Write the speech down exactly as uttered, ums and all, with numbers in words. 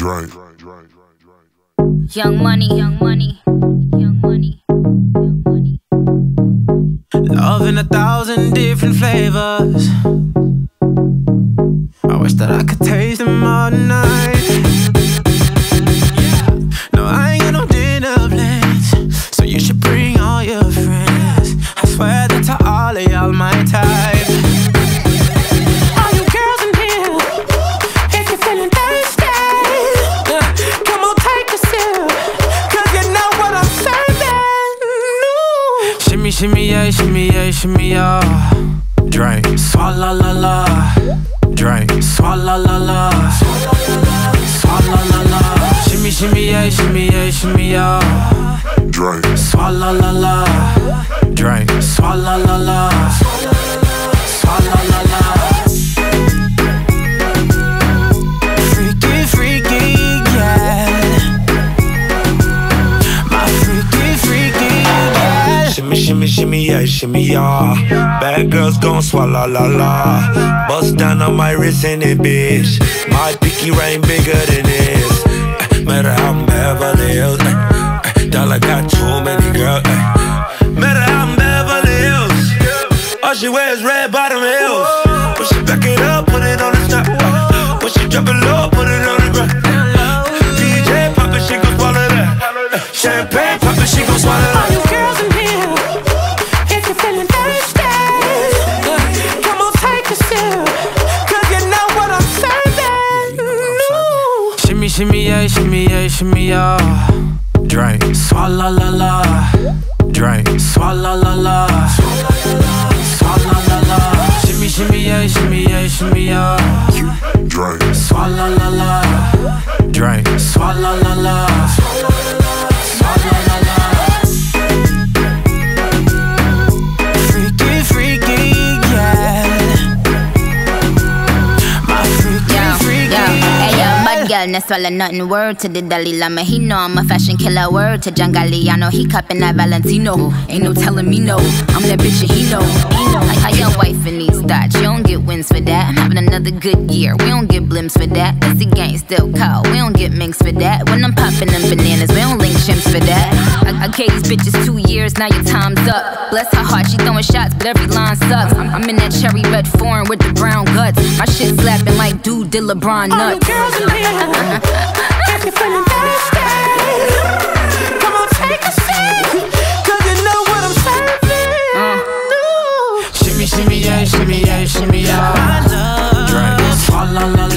Drink. Young money, young money, young money, young money. Love in a thousand different flavors. I wish that I could taste them all night. No, I ain't got no dinner plans, so you should bring all your friends. I swear that to all of y'all my type. All you girls in here, if you're feeling thirsty, come on take a sip, cause you know what I'm serving. No. Shimmy, shimmy, yeah, shimmy, yeah, shimmy, yeah. Drink, swalla la la. Drink, swalla la la. Swalla la la. Shimmy, shimmy, yeah, shimmy, yeah, shimmy, yeah. Drink. Swalla la la. Drink, swalla la la. Swalla la la. Freaky, freaky, yeah. My freaky, freaky, yeah. Shimmy, shimmy, shimmy, yeah, shimmy, yeah. Bad girls gon' swallow la la. Bust down on my wrist and it, bitch. My pinky ring bigger than this. Uh, matter how I'm Beverly Hills. Uh, uh, dollar got too many girls. Uh, matter how I'm Beverly Hills. All she wears red bottom heels. When she back it up, put it on the top. Uh, when she drop it low, put it on the ground. D J pop it, she gon' swallow that. Uh, champagne pop it, she gon' swallow that. All you girls in here, if you're feeling thirsty, come on take a sip, cause you know what I'm serving. No. Shimmy, shimmy, yeah, shimmy, yeah, shimmy, yeah. Drink, swalla la la. Drink, swalla la la. Swalla la la. Shimmy, shimmy, yeah, shimmy, yeah, shimmy, yeah. Drink. Swalla la la. Drink, swalla la la. Swalla la la. Freaky, freaky, yeah. My freaky, Yo, freaky, yo, hey yo, yeah. bad girl, no swallow nothing. Word to the Dalai Lama, he know I'm a fashion killer. Word to John Galliano, he cupping that Valentino. Ain't no telling me no, I'm that bitch and he know. Like how your wife in these thoughts, you don't get wins for that. I'm having another good year, we don't get blimps for that. That's the gang still cold, we don't get minks for that. When I'm popping them bananas, we don't link chimps for that. I, I gave these bitches two years, now your time's up. Bless her heart, she throwing shots, but every line sucks. I'm, I'm in that cherry red foreign with the brown guts. My shit slapping like dude did LeBron All you nuts. girls in here, if you're feeling thirsty, come on take a sip, cause you know what I'm serving. Uh. No. Shimmy, shimmy, yeah, shimmy, yeah, shimmy, yeah. Drink, swalla la la.